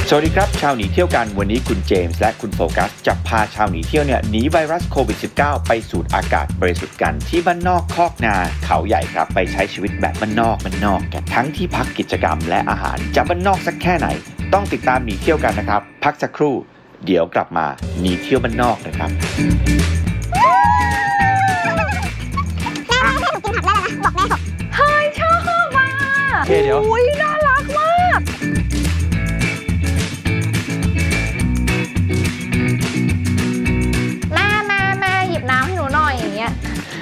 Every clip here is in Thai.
สวัสดีครับชาวหนีเที่ยวกันวันนี้คุณเจมส์และคุณโฟกัสจะพาชาวหนีเที่ยวหนีไวรัสโควิด -19 ไปสูดอากาศบริสุทธิ์กันที่บ้านนอกคอกนาเขาใหญ่ครับไปใช้ชีวิตแบบบ้านนอกกันทั้งที่พักกิจกรรมและอาหารจะบ้านนอกสักแค่ไหนต้องติดตามหนีเที่ยวกันนะครับพักสักครู่เดี๋ยวกลับมาหนีเที่ยวบ้านนอกนะครับแม่ให้หนูกินผักได้แล้วนะบอกแม่บอกเฮ้ยชอบมากเดี๋ยวอุ้ยน่ารักมากแม่หยิบน้ำให้หนูหน่อยอย่างเงี้ย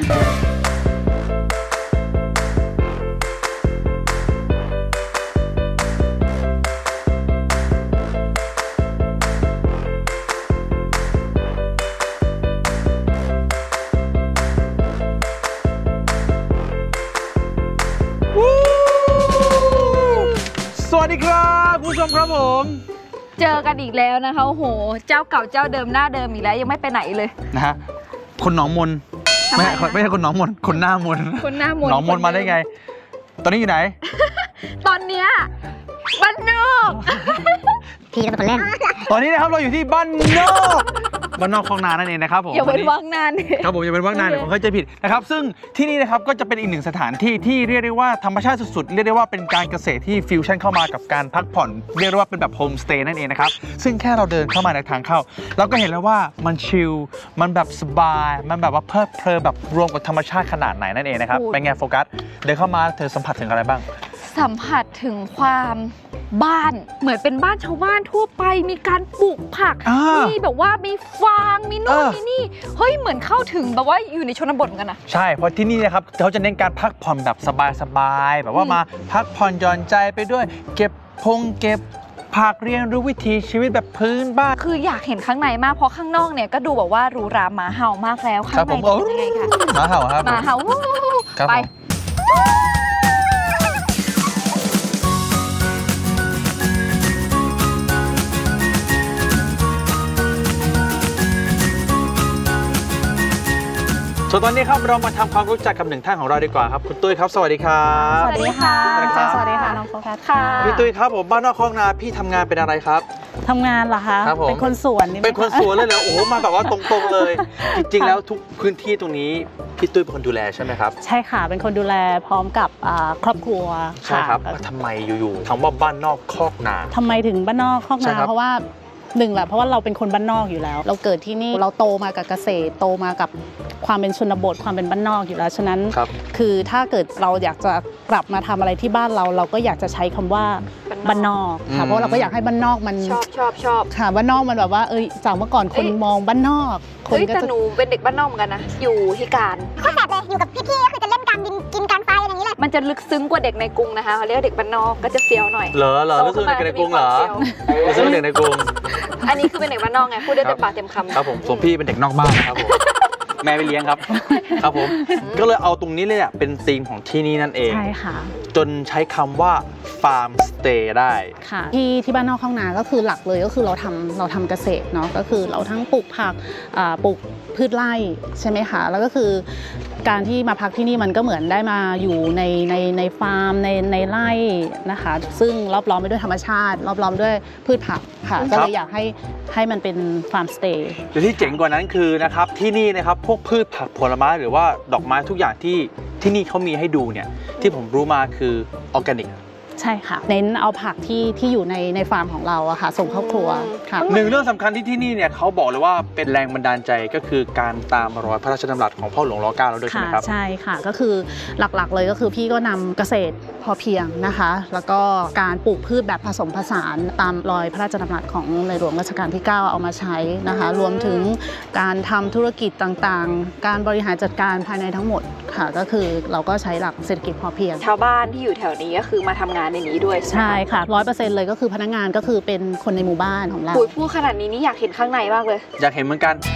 สวัสดีครับผู้ชมครับผมเจอกันอีกแล้วนะคะโอ้โหเจ้าเก่าเจ้าเดิมหน้าเดิมอีกแล้วยังไม่ไปไหนเลยนะฮะคนหนองมนไม่ใช่คนหนองมนคนหน้ามนคนหน้ามนหนองมนมาได้ไงตอนนี้อยู่ไหนตอนเนี้ยบ้านนอกพี่เป็นคนเล่นตอนนี้นะครับเราอยู่ที่บ้านนอกคลองนานั่นเองนะครับผมอย่าเป็นวังนานครับผมอย่าเป็นวังนานเดี๋ยวผมเข้าใจผิดนะครับซึ่งที่นี่นะครับก็จะเป็นอีกหนึ่งสถานที่ที่เรียกได้ว่าธรรมชาติสุดๆเรียกได้ว่าเป็นการเกษตรที่ฟิวชั่นเข้ามากับการพักผ่อนเรียกได้ว่าเป็นแบบโฮมสเตย์นั่นเองนะครับซึ่งแค่เราเดินเข้ามาในทางเข้าเราก็เห็นแล้วว่ามันชิลมันแบบสบายมันแบบว่าเพลิดเพลินแบบรวมกับธรรมชาติขนาดไหนนั่นเองนะครับเป็นไงโฟกัสเดินเข้ามาเธอสัมผัสถึงอะไรบ้างสัมผัสถึงความบ้านเหมือนเป็นบ้านชาวบ้านทั่วไปมีการปลูกผักมีแบบว่ามีฟางมีโน่นมีนี่เฮ้ยเหมือนเข้าถึงแบบว่าอยู่ในชนบทกันนะใช่เพราะที่นี่นะครับเขาจะเน้นการพักผ่อนแบบสบายๆแบบว่ามาพักผ่อนหย่อนใจไปด้วยเก็บผักเรียนรู้วิถีชีวิตแบบพื้นบ้านคืออยากเห็นข้างในมากเพราะข้างนอกเนี่ยก็ดูแบบว่าหรูหราหมาเห่ามากแล้วข้างในเป็นยังไงคะหมาเห่าครับหมาเห่าไปส่วนตอนนี้ครับเรามาทำความรู้จักกับหนึ่งท่านของเราดีกว่าครับคุณตุ้ยครับสวัสดีครับสวัสดีค่ะสวัสดีค่ะน้องโฟกัสค่ะพี่ตุ้ยครับผมบ้านนอกคลองนาพี่ทำงานเป็นอะไรครับทำงานเหรอคะเป็นคนสวนเป็นคนสวนเลยเหรอโอ้โหมาแบบว่าตรงๆเลยจริงๆแล้วทุกพื้นที่ตรงนี้พี่ตุ้ยเป็นคนดูแลใช่ไหมครับใช่ค่ะเป็นคนดูแลพร้อมกับครอบครัวใช่ครับทำไมอยู่ๆคำว่าบ้านนอกคอกนาทำไมถึงบ้านนอกคอกนาเพราะว่าหนึ่งแหละเพราะว่าเราเป็นคนบ้านนอกอยู่แล้วเราเกิดที่นี่เราโตมากับเกษตรโตมากับความเป็นชนบทความเป็นบ้านนอกอยู่แล้วฉะนั้นคือถ้าเกิดเราอยากจะกลับมาทำอะไรที่บ้านเราก็อยากจะใช้คำว่าบ้านนอกค่ะเพราะเราก็อยากให้บ้านนอกมันชอบค่ะบ้านนอกมันแบบว่าจากเมื่อก่อนคนมองบ้านนอกคนก็จะหนูเป็นเด็กบ้านนอกเหมือนกันนะอยู่ที่การก็แบบเลยอยู่กับพี่ๆก็คือจะเล่นการกินการไฟอย่างนี้แหละมันจะลึกซึ้งกว่าเด็กในกรุงนะคะเขาเรียกเด็กบ้านนอกก็จะเฟี้ยวหน่อยเหรอรู้สึกเด็กในกรุงเหรอรู้สึกเด็กในกรุงอันนี้คือเป็นเด็กบ้านนอกไงพูดได้เต็มปากเต็มคำครับผมส่วนพี่เป็นเด็กนอกบ้านครับผมแม่ไปเลี้ยงครับครับผมก็เลยเอาตรงนี้เลยเป็นธีมของที่นี่นั่นเองใช่ค่ะจนใช้คำว่าฟาร์มสเตย์ได้ค่ะที่บ้านนอกคลองนาก็คือหลักเลยก็คือเราทำเกษตรเนาะก็คือเราทั้งปลูกผักปลูกพืชไร่ใช่ไหมคะแล้วก็คือการที่มาพักที่นี่มันก็เหมือนได้มาอยู่ในฟาร์มในไร่นะคะซึ่งรอบล้อมไปด้วยธรรมชาติรอบล้อมด้วยพืชผักค่ะก็เลยอยากให้มันเป็นฟาร์มสเตย์แต่ที่เจ๋งกว่านั้นคือนะครับที่นี่นะครับพวกพืชผักผลไม้หรือว่าดอกไม้ทุกอย่างที่นี่เขามีให้ดูเนี่ยที่ผมรู้มาคือออร์แกนิกใช่ค่ะเน้นเอาผักที่อยู่ในฟาร์มของเราอะค่ะส่งเข้าครัวค่ะหนึ่งเรื่องสำคัญที่นี่เนี่ยเขาบอกเลยว่าเป็นแรงบันดาลใจก็คือการตามรอยพระราชดำรัสของพ่อหลวงรัชกาลที่ 9แล้วด้วยใช่ไหมครับใช่ค่ะก็คือหลักๆเลยก็คือพี่ก็นำเกษตรพอเพียงนะคะแล้วก็การปลูกพืชแบบผสมผสานตามรอยพระราชดำรัสของในหลวงรัชกาลที่ 9เอามาใช้นะคะรวมถึงการทำธุรกิจต่างๆการบริหารจัดการภายในทั้งหมดค่ะก็คือเราก็ใช้หลักเศรษฐกิจพอเพียงชาวบ้านที่อยู่แถวนี้ก็คือมาทำงานในนี้ด้วยใช่ค่ะ 100% เลยก็คือพนักงานก็คือเป็นคนในหมู่บ้านของเราพูดขนาดนี้นี่อยากเห็นข้างในมากเลยอยากเห็นเหมือนกัน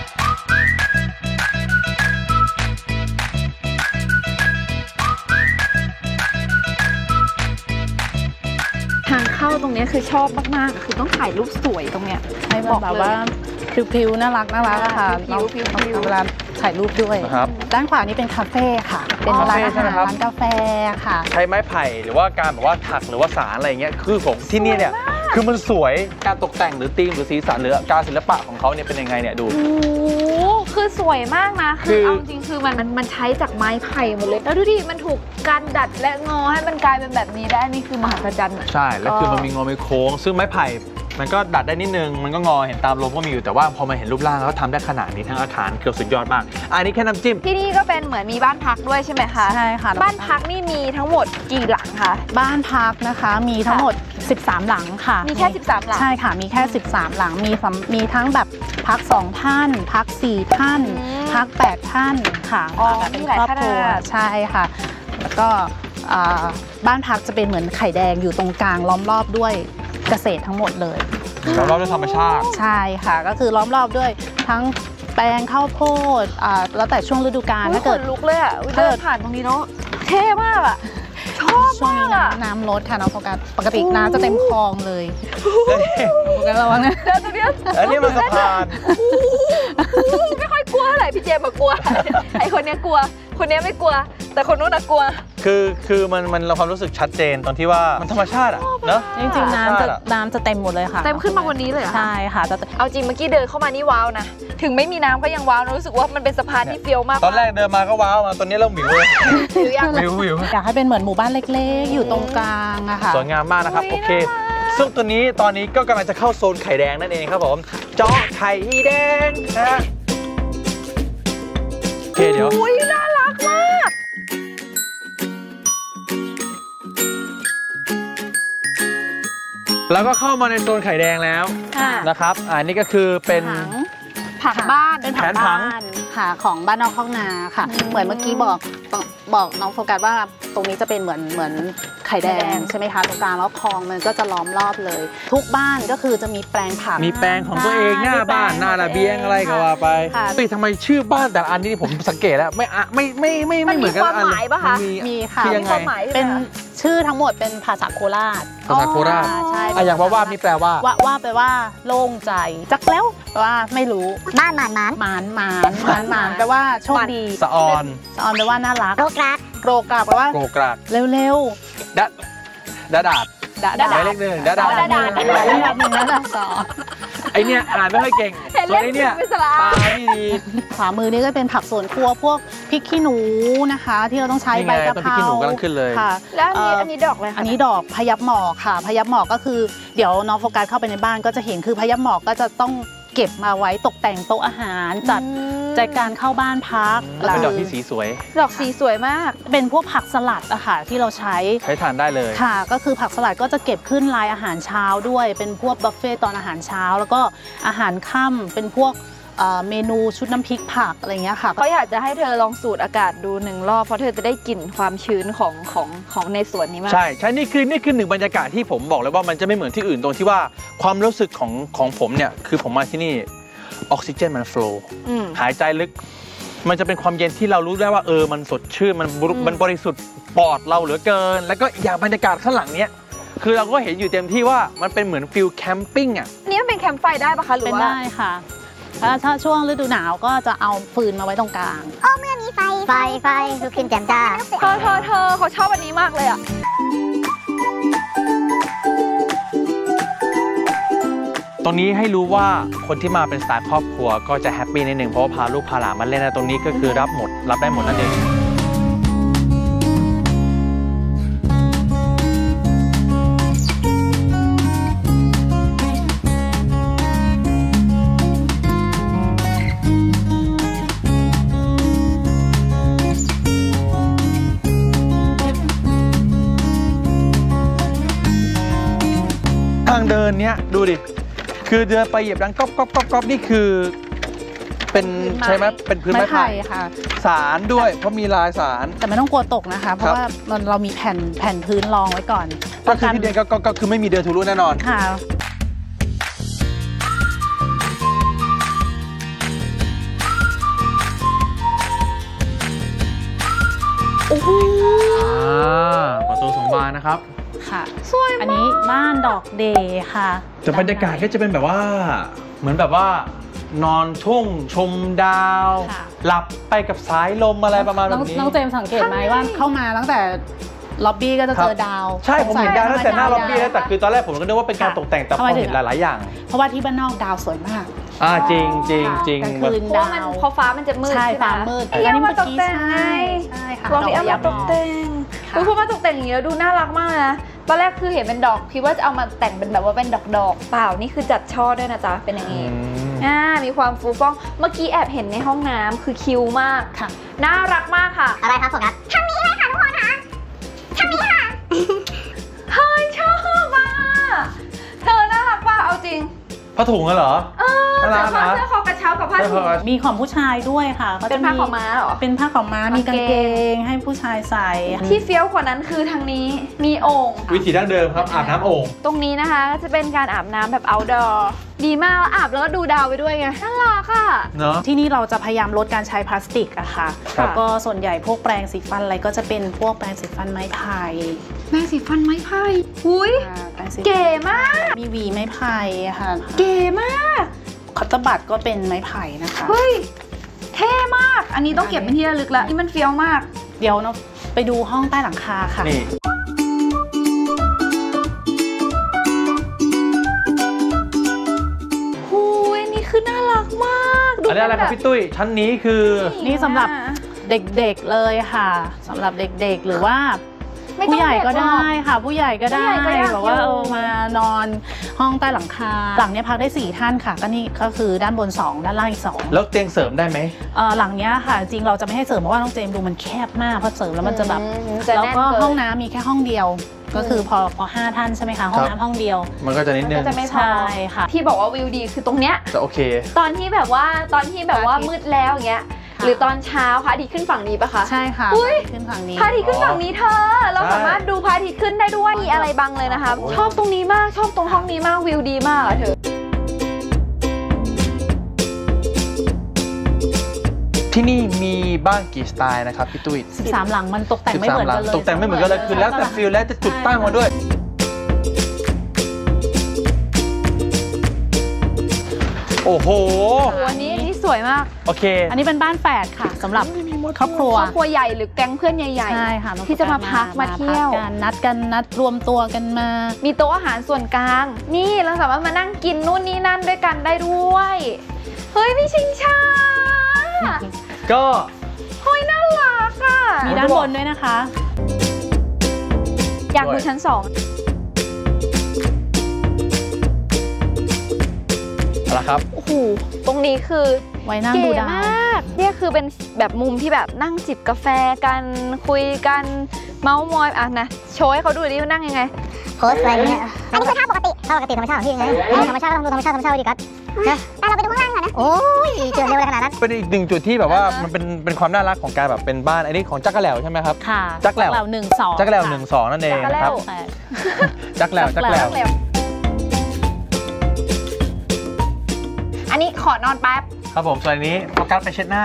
ทางเข้าตรงนี้คือชอบมากๆคือต้องถ่ายรูปสวยตรงเนี้ยให้แบบว่าพริ้วๆน่ารักอะค่ะเวลาถ่ายรูปด้วยด้านขวานี้เป็นคาเฟ่ค่ะเป็นร้านอาหารร้านกาแฟค่ะใช้ไม้ไผ่หรือว่าการแบบว่าถักหรือว่าสารอะไรเงี้ยคือของที่นี่เนี่ยคือมันสวยการตกแต่งหรือธีมหรือสีสันหรือการศิลปะของเขาเนี่ยเป็นยังไงเนี่ยดูโอ้คือสวยมากนะคือเอาจริงคือมันใช้จากไม้ไผ่หมดเลยแล้วดูดิมันถูกการดัดและงอให้มันกลายเป็นแบบนี้ได้นี่คือมหัศจรรย์ใช่แล้วคือมันมีงอมีโค้งซึ่งไม้ไผ่มันก็ดัดได้นิดนึงมันก็งอเห็นตามลมก็มีอยู่แต่ว่าพอมาเห็นรูปร่างแล้วทำได้ขนาดนี้ทั้งอาคารเกือบสุดยอดมากอันนี้แค่น้ำจิ้มที่นี่ก็เป็นเหมือนมีบ้านพักด้วยใช่ไหมคะใช่ค่ะบ้านพักนี่มีทั้งหมดกี่หลังคะบ้านพักนะคะมีทั้งหมด13หลังค่ะมีแค่13หลังใช่ค่ะมีแค่13หลังมีทั้งแบบพัก2ท่านพัก4ท่านพัก8ท่านค่ะเป็นครอบครัวใช่ค่ะแล้วก็บ้านพักจะเป็นเหมือนไข่แดงอยู่ตรงกลางล้อมรอบด้วยเกษตรทั้งหมดเลยล้อมรอบด้วยธรรมชาติใช่ค่ะก็คือล้อมรอบด้วยทั้งแปลงข้าวโพดแล้วแต่ช่วงฤดูกาลถ้าเกิดลุกเลยอ่ะเดินผ่านตรงนี้เนาะเท่มากอ่ะชอบช่วงนี้น้ำลดค่ะน้องโฟกัสปกติน้ำจะเต็มคลองเลยโฟกัสระวังนะเดินตรงนี้อันนี้มันสะพานไม่ค่อยกลัวอะไรพี่เจมส์กลัวไอคนนี้กลัวคนนี้ไม่กลัวแต่คนนู้นน่ะกลัวคือมันเราความรู้สึกชัดเจนตอนที่ว่ามันธรรมชาติอ่ะเนอะจริงๆน้ำจะเต็มหมดเลยค่ะเต็มขึ้นมาวันนี้เลยใช่ค่ะเอาจริงเมื่อกี้เดินเข้ามานี่ว้าวนะถึงไม่มีน้ำก็ยังว้าวรู้สึกว่ามันเป็นสะพานที่เฟี้ยวมากตอนแรกเดินมาก็ว้าวมาตอนนี้เราหมิวเลยวิวอยากให้เป็นเหมือนหมู่บ้านเล็กๆอยู่ตรงกลางอะค่ะสวยงามมากนะครับโอเคซึ่งตัวนี้ตอนนี้ก็กำลังจะเข้าโซนไข่แดงนั่นเองครับผมเจาะไข่แดงนะโอเคเดี๋ยวน่ารักมากแล้วก็เข้ามาในโซนไข่แดงแล้วนะครับนี่ก็คือเป็นผักบ้านเป็นผักบ้านค่ะของบ้านนอกคอกนาค่ะเหมือนเมื่อกี้บอกน้องโฟกัสว่าตรงนี้จะเป็นเหมือนไข่แดงใช่ไหมคะตรงกลางแล้วคลองมันก็จะล้อมรอบเลยทุกบ้านก็คือจะมีแปลงผักมีแปลงของตัวเองหน้าบ้านหน้าระเบียงอะไรก็ว่าไปทำไมชื่อบ้านแต่อันนี้ผมสังเกตแล้วไม่เหมือนกันความหมายป่ะคะมีค่ะเป็นชื่อทั้งหมดเป็นภาษาโคราชใช่อย่างว่ามีแปลว่าแปลว่าโล่งใจจักแล้วแปลว่าไม่รู้บ้านหมานแปลว่าโชคดีสะออนแปลว่าน่ารักโกรกแปลว่าเร็วดาดเลขหนึ่งดาดสองไอเนี่ยอ่านไม่ค่อยเก่งส่วนไอเนี่ยตาไม่ดีขวามือนี่ก็เป็นผักสวนครัวพวกพริกขี้หนูนะคะที่เราต้องใช้ใบกะเพราพริกขี้หนูกำลังขึ้นเลยค่ะแล้วอันนี้ดอกอะไรคะอันนี้ดอกพยับหมอกค่ะพยับหมอกก็คือเดี๋ยวน้องโฟกัสเข้าไปในบ้านก็จะเห็นคือพยับหมอกก็จะต้องเก็บมาไว้ตกแต่งโต๊ะอาหารจัดการเข้าบ้านพักเป็นดอกที่สีสวยดอกสีสวยมากเป็นพวกผักสลัดอะค่ะที่เราใช้ทานได้เลยค่ะก็คือผักสลัดก็จะเก็บขึ้นลายอาหารเช้าด้วยเป็นพวกบุฟเฟ่ตอนอาหารเช้าแล้วก็อาหารค่ำเป็นพวกเมนูชุดน้ำพริกผักอะไรเงี้ยค่ะเขาอยากจะให้เธอลองสูดอากาศดู1 รอบเพราะเธอจะได้กลิ่นความชื้นของในสวนนี้มากใช่นี่คือหนึ่งบรรยากาศที่ผมบอกเลยว่ามันจะไม่เหมือนที่อื่นตรงที่ว่าความรู้สึกของผมเนี่ยคือผมมาที่นี่ออกซิเจนมันโฟล์หายใจลึกมันจะเป็นความเย็นที่เรารู้ได้ว่ามันสดชื่นมันบริสุทธิ์ปอดเราเหลือเกินแล้วก็อย่างบรรยากาศข้างหลังเนี้ยคือเราก็เห็นอยู่เต็มที่ว่ามันเป็นเหมือนฟิลแคมปิ้งอ่ะนี่มันเป็นแคมป์ไฟได้ปะคะหรือว่าเป็นได้ค่ะถ้าช่วงฤดูหนาวก็จะเอาฟืนมาไว้ตรงกลางเมื่อมีไฟลุกขึ้นแจ่มจ้าเธอเขาชอบอันนี้มากเลยอ่ะตรงนี้ให้รู้ว่าคนที่มาเป็นสไตล์ครอบครัวก็จะแฮปปี้นิดนึงเพราะว่าพาลูกพาหลานมาเล่นนะตรงนี้ก็คือรับได้หมดนั่นเองทางเดินเนี้ยดูดิคือเดินไปเหยียบดังก๊อบนี่คือเป็นใช่ไหมเป็นพื้นไม้ไผ่ค่ะสารด้วยเพราะมีลายสารแต่ไม่ต้องกลัวตกนะคะเพราะว่าเรามีแผ่นพื้นรองไว้ก่อนก็คือที่เดินก็คือไม่มีเดินทะลุแน่นอนค่ะโอ้โหประตู2 บานนะครับค่ะสวยมากอันนี้บ้านดอกเดย์ค่ะแต่บรรยากาศก็จะเป็นแบบว่าเหมือนแบบว่านอนทุ่งชมดาวหลับไปกับสายลมอะไรประมาณนี้น้องเจมสังเกตไหมว่าเข้ามาตั้งแต่ล็อบบี้ก็จะเจอดาวใช่ผมเห็นดาวตั้งแต่หน้าล็อบบี้แล้วแต่คือตอนแรกผมก็นึกว่าเป็นการตกแต่งแต่พอเห็นหลายๆอย่างเพราะว่าที่บ้านนอกดาวสวยมากจริงจริงจริงกลางคืนเพราะดามันวพอฟ้ามันจะมืดใช่ใช่ไหมฟ้ามืดพี่เอามาตกแต่งไงใช่ค่ะลองพี่เอามาตกแต่งคุณพูดมาตกแต่งอย่างนี้แล้วดูน่ารักมากเลยนะตอนแรกคือเห็นเป็นดอกคิดว่าจะเอามาแต่งเป็นแบบว่าเป็นดอกเปล่านี่คือจัดช่อด้วยนะจ๊ะเป็นอย่างนี้มีความฟูฟ่องเมื่อกี้แอบเห็นในห้องน้ำคือคิวมากค่ะน่ารักมากค่ะอะไรครับโฟกัสทางนี้เลยค่ะทุกคนค่ะทางนี้ค่ะเฮ้ยชอบอ่ะเธอน่ารักป่ะเอาจริงผ้าถุงเหรอแต่น่ารักนะเสื้อคอกระเช้ากับผ้าถุงมีของผู้ชายด้วยค่ะก็เป็จะนผ้าขาวม้าเหรอเป็นผ้าขาวม้ามีกางเกงให้ผู้ชายใส่ที่เฟี้ยวกว่านั้นคือทางนี้มีโอ่งวิถีดั้งเดิมครับอาบน้ำโอ่งตรงนี้นะคะก็จะเป็นการอาบน้ำแบบ outdoor ดีมากแล้วอาบแล้วก็ดูดาวไปด้วยไงน่ารักอ่ะเนาะที่นี่เราจะพยายามลดการใช้พลาสติกอะค่ะครับแล้วก็ส่วนใหญ่พวกแปรงสีฟันอะไรก็จะเป็นพวกแปรงสีฟันไม้ไผ่แม่สีฟันไม้ไผ่หุยแปรงสีฟันเก๋มากมีหวีไม้ไผ่ค่ะเก๋มากคัตเตอร์บัตก็เป็นไม้ไผ่นะคะเฮ้ยเท่มากอันนี้ต้องเก็บเป็นที่ระลึกละนี่มันเฟี้ยวมากเดี๋ยวเราไปดูห้องใต้หลังคาค่ะนี่หุยนี่คือน่ารักมากดูอันนี้อะไรครับพี่ตุ้ยชั้นนี้คือนี่สำหรับ เด็กๆเลยค่ะสำหรับเด็กๆหรือว่าไม่ต้องผู้ใหญ่ก็เด็กหรอกได้ค่ะ ผู้ใหญ่ก็ได้ผู้ใหญ่ก็อยากแบบว่าอยู่มานอนห้องใต้หลังคาหลังเนี้ยพักได้4ท่านค่ะก็นี่ก็คือด้านบน2ด้านล่างอีก2 แล้วเตียงเสริมได้ไหมหลังเนี้ยค่ะ จริงเราจะไม่ให้เสริมเพราะว่าน้องเจมส์ดูมันแคบมากพอเสริมแล้วมันจะแบบจะแล้วน่นก็เนห้องน้ำมีแค่ห้องเดียว ก็คือพอ5ท่านใช่ไหมคะห้องครับน้ำห้องเดียวมันก็จะนิดนึก็งจะไม่พอใช่ค่ะที่บอกว่าวิวดีคือตรงเนี้ยจะโอเคตอนที่แบบว่ามืดแล้วอย่างเงี้ยค่ะหรือตอนเช้าพระอาทิตย์ขึ้นฝั่งนี้ปะคะใช่ค่ะอุ๊ยขึ้นฝั่งนี้พระอาทิตย์ขึ้นฝั่งนี้เธอ เราใช่สามารถดูพระอาทิตย์ขึ้นได้ด้วยมีอะไรบังเลยนะคะโอ้โหชอบตรงนี้มากชอบตรงห้องนี้มากวิวดีมากอะเธอที่นี่มีบ้านกี่สไตล์นะครับพี่ตุ้ย 13 หลังมันตกแต่งไม่เหมือนกันเลยตกแต่งไม่เหมือนกันเลยคือแล้วแต่ฟิลแล้วแต่จุดตั้งมาด้วย โอ้โหวันนี้นี่สวยมากโอเคอันนี้เป็นบ้านแฝดค่ะสำหรับครอบครัวครอบครัวใหญ่หรือแก๊งเพื่อนใหญ่ใช่ค่ะที่จะมาพักมาเที่ยวพักกันนัดรวมตัวกันมาๆ มีโต๊ะอาหารส่วนกลาง นี่เราสามารถมานั่งกินนู่นนี่นั่นด้วยกันได้ด้วย เฮ้ยมีชิงช้าก็เฮ้ยน่ารักอ่ะมีด้านบนด้วยนะคะอยากดูชั้น2 เอาละครับโอ้โห ตรงนี้คือไว้นั่งเก๋ดูดาวมากเนี่ยคือเป็นแบบมุมที่แบบนั่งจิบกาแฟกันคุยกันเมาส์มอยอ่ะนะโชว์ให้เขาดูดิว่านั่งยังไงโพสอะไรเนี่ยอันนี้คือท่าปกติธรรมชาติของพี่ไงธรรมชาติก็ต้องดูธรรมชาติดีกัสนะเราไปดูข้างล่างก่อนนะโอ้ยเกินเร็วเลยขนาดนั้นเป็นอีกหนึ่งจุดที่แบบว่ามันเป็นความน่ารักของการแบบเป็นบ้านอันนี้ของจักรแหลวใช่ไหมครับค่ะจักแหลว 1-2 จักรแหลว1-2นั่นเองนะครับแฝดจักรแหลวจักรแหลวอันนี้ขอนอนแป๊บครับผมส่วนอันนี้โฟกัสไปเช็ดหน้า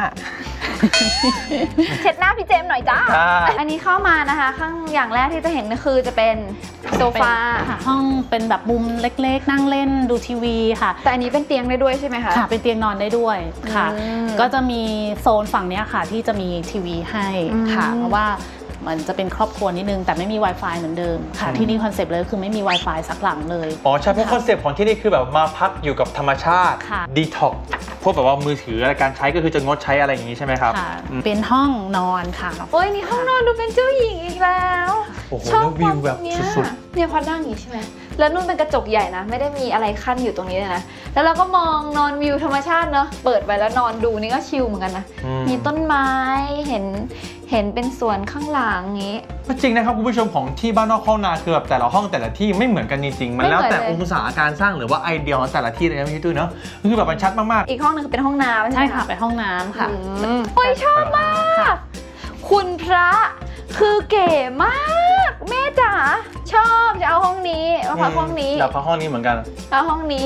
เช็ดหน้าพี่เจมส์หน่อยจ้าใช่อันนี้เข้ามานะคะ ข้างอย่างแรกที่จะเห็นก็คือจะเป็นโซฟาค่ะห้องเป็นแบบมุมเล็กๆ นั่งเล่นดูทีวีค่ะแต่อันนี้เป็นเตียงได้ด้วยใช่ไหมคะค่ะเป็นเตียงนอนได้ด้วยค่ะอืมก็จะมีโซนฝั่งเนี้ยค่ะที่จะมีทีวีให้ค่ะอืมเพราะว่ามันจะเป็นครอบครัวนิดนึงแต่ไม่มี Wi-Fi เหมือนเดิมค่ะ ที่นี่คอนเซปต์เลยคือไม่มี Wi-Fi สักหลังเลยอ๋อใช่เพราะคอนเซปต์ของที่นี่คือแบบมาพักอยู่กับธรรมชาติค่ะดีท็อกพวกแบบว่ามือถืออะไรการใช้ก็คือจะงดใช้อะไรอย่างนี้ใช่ไหมครับค่ะอืมเป็นห้องนอนค่ะโอ้ยนี่ห้องนอนดูเป็นเจ้าหญิงอีกแล้วโอ้โหชอบแล้ววิวแบบความเนี้ยสุดเนี่ยพอนั่งอย่างนี้ใช่ไหมแล้วนู่นเป็นกระจกใหญ่นะ ไม่ได้มีอะไรขั้นอยู่ตรงนี้เลยนะ แล้วเราก็มองนอนวิวธรรมชาติเนาะ เปิดไปแล้วนอนดูนี่ก็ชิลเหมือนกันนะอืมมีต้นไม้ เห็นเป็นสวนข้างหลังอย่างนี้ก็จริงนะครับคุณผู้ชมของที่บ้านนอกห้องนาคือแบบแต่ละห้องแต่ละที่ไม่เหมือนกันจริงๆมันแล้วแต่ไม่เหมือนเลยองศาการสร้างหรือว่าไอเดียของแต่ละที่เลยนะพี่ตุ้ยเนาะคือแบบมันชัดมากอีกห้องหนึงคือเป็นห้องน้ำใช่ค่ะเป็นห้องน้ำค่ะโอ้ยชอบมาก คุณพระคือเก๋มาก แม่จ๋าชอบจะเอาห้องนี้มาๆพักห้องนี้อยากพักห้องนี้เหมือนกันเอาห้องนี้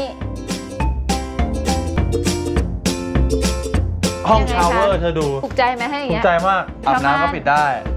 ห้องยังไงชาวเวอร์คะเธอดูถูกใจไหมให้อย่างถูกเงี้ยใจมากอาบน้ำก็ปิดได้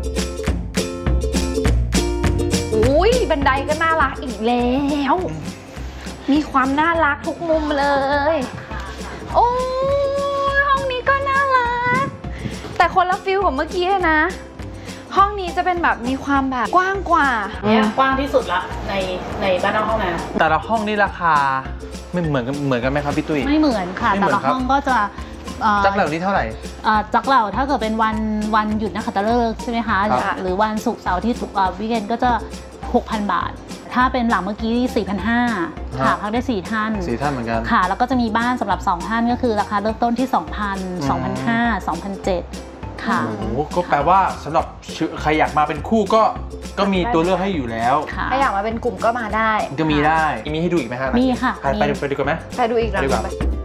อุ้ยบันไดก็น่ารักอีกแล้ว มีความน่ารักทุกมุมเลย โอ้ยห้องนี้ก็น่ารัก แต่คนละฟิลกับเมื่อกี้นะห้องนี้จะเป็นแบบมีความแบบกว้างกว่าเนี่ยกว้างที่สุดละในบ้านนอกห้องน้แต่ละห้องนี่ราคาไม่เหมือนกันไหมครับพี่ตุ้ยำไม่เหมือนค่ะไม่เหมืแต่อนละครับห้องก็จะจักเหล่านี้เท่าไหร่จักเหล่าถ้าเกิดเป็นวันหยุดนักขัตฤกษ์ใช่ไหมคะครับหรือวันศุกร์เสาร์อาที่วีคเอนก็จะ 6,000 บาท ถ้าเป็นหลังเมื่อกี้ 4,500 ค่ะพักได้4ท่าน 4 ท่านเหมือนกันค่ะแล้วก็จะมีบ้านสำหรับ2ท่านก็คือราคาเริ่มต้นที่ 2,000 2,500 2,700 ค่ะโอ้โหก็แปลว่าสำหรับใครอยากมาเป็นคู่ก็มีตัวเลือกให้อยู่แล้วค่ะถ้าอยากมาเป็นกลุ่มก็มาได้ก็มีได้มีให้ดูอีกไหมฮะมีค่ะไปดูกันไหมไปดูอีกหลังไปดีกว่า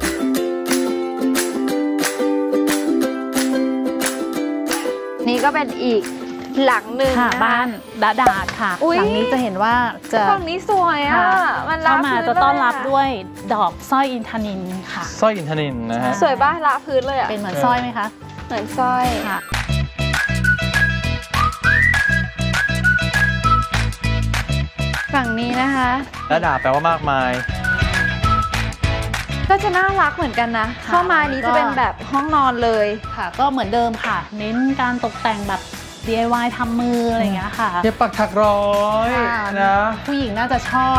นี่ก็เป็นอีกหลังหนึ่งค่ะนะคะบ้านดาดาดค่ะอุ๊ยหลังนี้จะเห็นว่าจะฝั่งนี้สวยอ่ะค่ะมันเข้ามาพื้จะต้อนรับเลยด้วยดอกสร้อยอินทนิลค่ะสร้อยอินทนิลนะฮะสวยบ้าละพื้นเลยอ่ะเป็นเหมือนสร้อยไหมคะเหมือนสร้อยค่ะฝั่งนี้นะคะและด่าแปลว่ามากมายก็จะน่ารักเหมือนกันนะ เข้ามานี้จะเป็นแบบห้องนอนเลยค่ะ ก็เหมือนเดิมค่ะ เน้นการตกแต่งแบบ DIY ทำมืออะไรอย่างเงี้ยค่ะเย็บปักถักร้อยค่ะนะผู้หญิงน่าจะชอบ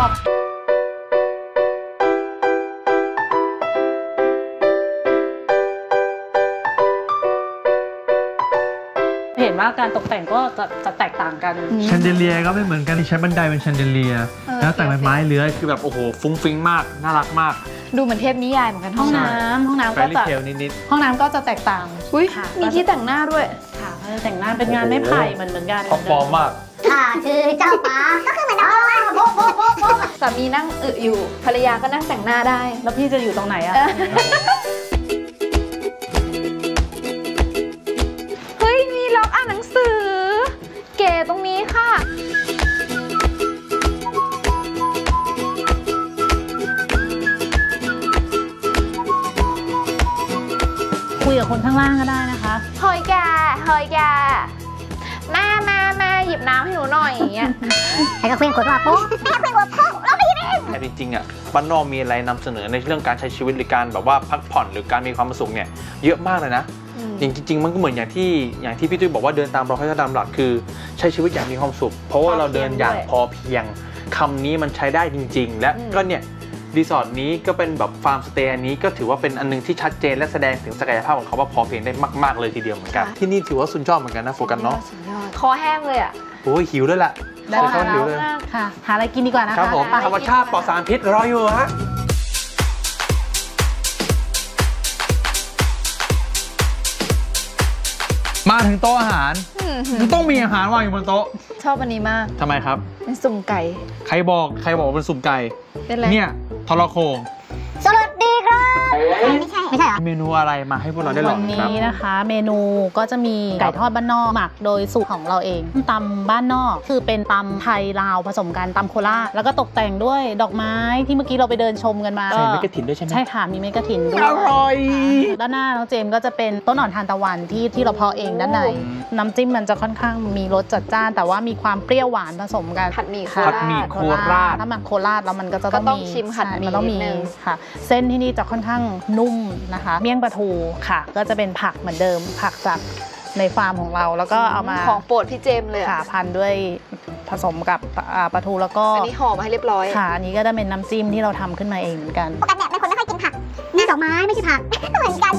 เห็นว่าการตกแต่งก็จะแตกต่างกันแชนเดเลียก็ไม่เหมือนกันที่ใช้บันไดเป็นแชนเดเลียแล้วแต่งเป็นไม้เลื้อยคือแบบโอ้โหฟุ้งฟิ้งมากน่ารักมากดูเหมือนเทพนิยายเหมือนกันห้องน้น้ำแฟก็รี่จะเทลนิดห้องน้ำก็จะแตกต่างำอุ้ยค่ะมีที่แต่งหน้าด้วยค่ะเขาจะแต่งหน้าเป็นงานไม้ไผ่เหมือนกันๆท็อปฟอร์มมากค่ะคือเจ้าป๋าก็คือเหมือนน้องว่าโบ๊ะโบ๊ะโบ๊ะโบ๊ะสามีนั่งอยู่ภรรยาก็นั่งแต่งหน้าได้แล้วพี่จะอยู่ตรงไหนอะเฮ้ย มีล็อกอ่านหนังสือ เก๋ตรงนี้ค่ะคุยกับคนข้างล่างก็ได้นะคะเฮ้ยแกแม่หยิบน้ำให้หนูหน่อยอย่างเงี้ยใครก็เคลื่อนขวดมาปุ๊บแม่เคลื่อนขวดปุ๊บเราไม่ยินเองแต่จริงๆอ่ะบ้านนอกมีอะไรนำเสนอในเรื่องการใช้ชีวิตหรือการแบบว่าพักผ่อนหรือการมีความสุขเนี่ยเยอะมากเลยนะ จริงๆมันก็เหมือนอย่างที่พี่ตุ้ยบอกว่าเดินตามรอยพระดำหลักคือใช้ชีวิตอย่างมีความสุข เพราะว่าเราเดินอย่างพอเพียงคำนี้มันใช้ได้จริง ๆ และก็เนี่ยรีสอร์ทนี้ก็เป็นแบบฟาร์มสเตย์อันนี้ก็ถือว่าเป็นอันนึงที่ชัดเจนและแสดงถึงศักยภาพของเขาว่าพอเพียงได้มากๆเลยทีเดียวเหมือนกันที่นี่ถือว่าสุดยอดเหมือนกันนะโฟกัสเนาะคอแห้งเลยอ่ะโอ้ยหิวด้วยแหละได้เดี๋ยวเขาหิวเลยค่ะ หาอะไรกินดีกว่านะคะครับผมไปธรรมชาติปลอดสารพิษรออยู่ฮะมาถึงโต๊ะอาหารมันต้องมีอาหารวางอยู่บนโต๊ะชอบอันนี้มากทำไมครับเป็นสุ่มไก่ใครบอกว่าเป็นสุ่มไก่เป็นอะไรเนี่ยทรโขงสวัสดีครับไม่ใช่เหรอเมนูอะไรมาให้พวกเราได้ลวัองนครับนี้นะคะ เมนูก็จะมีไก่ทอดบ้านนอกหมักโดยสูตรของเราเองตำบ้านนอกคือเป็นตำไทยลาวผสมกันตำโคราชแล้วก็ตกแต่งด้วยดอกไม้ที่เมื่อกี้เราไปเดินชมกันมาใส่เมกะถิ่นด้วยใช่ไหมใช่ค่ะมีเมกะถิ่นด้วยอร่อยด้านหน้าน้องเจมส์ก็จะเป็นต้นอ่อนทานตะวันที่เราเพาะเองด้านในน้ำจิ้มมันจะค่อนข้างมีรสจัดจ้านแต่ว่ามีความเปรี้ยวหวานผสมกันผัดหมี่โคผัดราหมี่ชโคราชถ้าหมักโคราชแล้วมันก็จะก็ต้องมีชิมผัดหมี่ใช่มันต้องมีนิดนึงค่ะ เส้นที่นี่จะค่อนข้างนุ่มนะคะ เมี่ยงปลาทูค่ะ ก็จะเป็นผักเหมือนเดิม ผักจากในฟาร์มของเรา แล้วก็เอามาของโปรดพี่เจมส์เลยค่ะอะพันด้วยผสมกับปลาทูแล้วก็อันนี้ห่อมาให้เรียบร้อยค่ะอันนี้ก็จะเป็นน้ำจิ้มที่เราทำขึ้นมาเองเหมือนกันปกติเนี่ยเป็นคนไม่ค่อยกินผักมีดอกไม้ไม่ใช่ผัก เหมือนกัน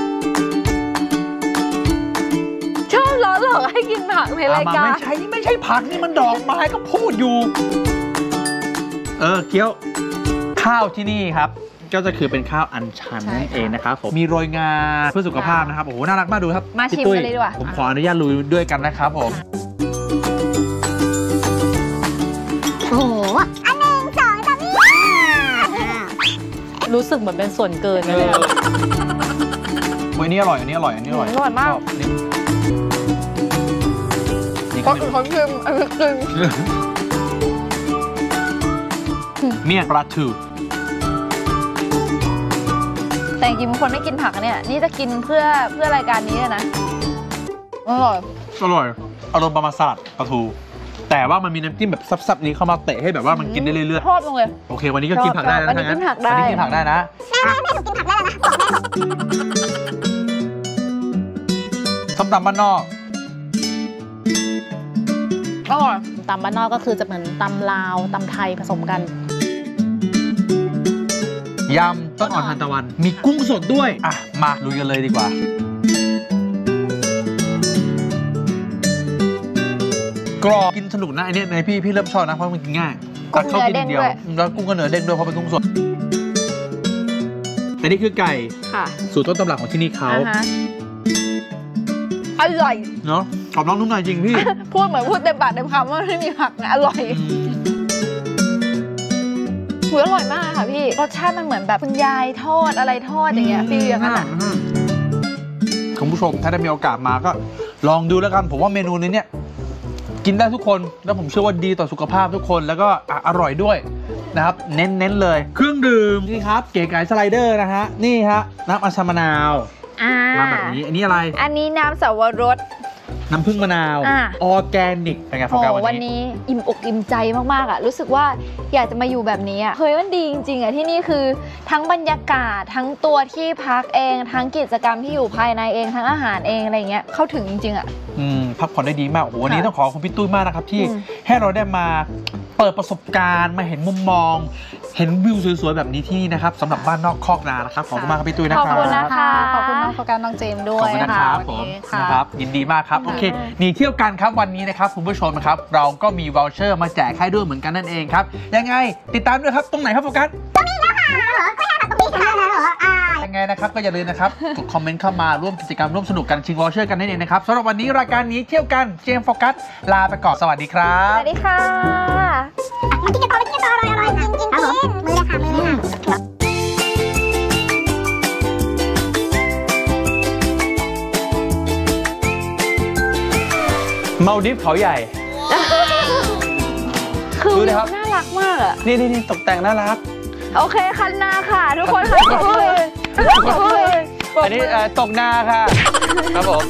ชอบล้อหลอกให้กินผักในรายการไม่ใช่ผักนี่มันดอกไม้ก็พูดอยู่เกี๊ยวข้าวที่นี่ครับก็จะคือเป็นข้าวอัญชันนั่นเองนะครับผมมีโรยงาเพื่อสุขภาพนะครับโอ้โหน่ารักมากดูครับมาชิมพี่ตุ้กันเลยดีกว่าผมขออนุญาตลุยด้วยกันนะครับผมโอ้โห อันหนึ่งสองสามนี่รู้สึกเหมือนเป็นส่วนเกินเอเลยออันนี้อร่อยอันนี้อร่อยอันนี้อร่อยอร่อยมากชอบนี่ก็คือเขาชิมอันนี้กินเมี่ยงปลาทูแต่จริงๆบางคนไม่กินผักเนี่ยนี่จะกินเพื่อรายการนี้เลยนะอร่อยอร่อยอารมณ์ประมาณสลัดปลาทู แต่ว่ามันมีน้ำจิ้มแบบซับๆนี้เข้ามาเตะให้แบบว่ามันกินได้เรื่อยชอบจังเลยๆโอเควันนี้ก็กินผักได้แล้ววันนี้ทั้งกินผักได้วันนี้กินผักได้นะแม่หนูกินผักได้แล้วนะบอกแม่ส้มตำบ้านนอกอร่อยตำบ้านนอกก็คือจะเหมือนตำลาวตำไทยผสมกันยำต้นอ่อนทานตะวัน มีกุ้งสดด้วยอ่ะมาลุยกันเลยดีกว่า กรอบกินสนุกนะไอเนี้ยในพี่เริ่มชอบนะเพราะมันกินง่ายตักเข้ากินเดียวแล้วกุ้งก็เนื้อเด้งด้วยเพราะเป็นกุ้งสดแต่นี่คือไก่ค่ะสูตรต้นตำรับของที่นี่เขาอร่อยเนาะกรอบน้องนุ่มในจริงพี่พูดเหมือนพูดเต็มปากเต็มคำว่าไม่มีผักนะอร่อยหูอร่อยมากค่ะพี่รสชาติมันเหมือนแบบคุณยายทอดอะไรทอดอย่างเงี้ยฟีลอย่างนั้นอ่ะคุณผู้ชมถ้าได้มีโอกาสมาก็ลองดูแล้วกันผมว่าเมนูนี้เนี่ยกินได้ทุกคนแล้วผมเชื่อว่าดีต่อสุขภาพทุกคนแล้วก็อร่อยด้วยนะครับเน้นเลยเครื่องดื่มนี่ครับเก๋ไก่สไลเดอร์นะฮะนี่ฮะน้ำอัญชันมะนาวมาแบบนี้อันนี้อะไรอันนี้น้ำสาวรสน้ำผึ้งมะนาวออร์แกนิกเป็นไงโฟกัสวันวันนี้นี้อิ่มอกอิ่มใจมากๆอ่ะรู้สึกว่าอยากจะมาอยู่แบบนี้อ่ะเฮ้ยมันดีจริงๆอ่ะที่นี่คือทั้งบรรยากาศทั้งตัวที่พักเองทั้งกิจกรรมที่อยู่ภายในเองทั้งอาหารเองอะไรเงี้ยเข้าถึงจริงๆอ่ะพักผ่อนได้ดีมากโอ้โหวันนี้ต้องขอบคุณพี่ตุ้ยมากนะครับที่ให้เราได้มาเปิดประสบการณ์มาเห็นมุมมองเห็นวิวสวยๆแบบนี้ที่นี่นะครับสำหรับบ้านนอกคอกนานะครับขอบคุณมากครับพี่ตุ้ยนะครับขอบคุณนะคะขอบคุณน้องโฟกัสน้องเจมส์ด้วยขอบคุณนะครับผมค่ะนะครับยินดีมากครับโอเคหนีเที่ยวกันครับวันนี้นะครับคุณผู้ชมนะครับเราก็มีวอลเชอร์มาแจกให้ด้วยเหมือนกันนั่นเองครับยังไงติดตามด้วยครับตรงไหนครับโฟกัสยังไงนะครับก็อย่าลืมนะครับกดคอมเมนต์เข้ามาร่วมกิจกรรมร่วมสนุกกันชิงวอลเชอร์กันนั่นเองนะครับสำหรับวันนี้รายการนี้เที่ยวกันเจมส์โฟกัสลาไปก่อนสวัสดีครัสบวัสดีค่ะมากินกันต่ออร่อยกินครับผมมือเลยค่ะมือเลยค่ะเมาดิฟเขาใหญ่คือดูดิครับน่ารักมากอ่ะนี่ตกแต่งน่ารักโอเคคันนาค่ะทุกคนค่ะขอบคุณเลยขอบคุณเลยอันนี้ตกนาค่ะ ครับผม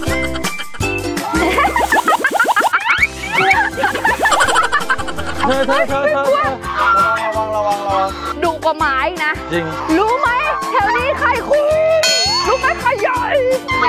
เธอระวังดุกว่าหมาอีกนะจริงรู้ไหมแถวนี้ใครคุ้มรู้ไหมใครใหญ่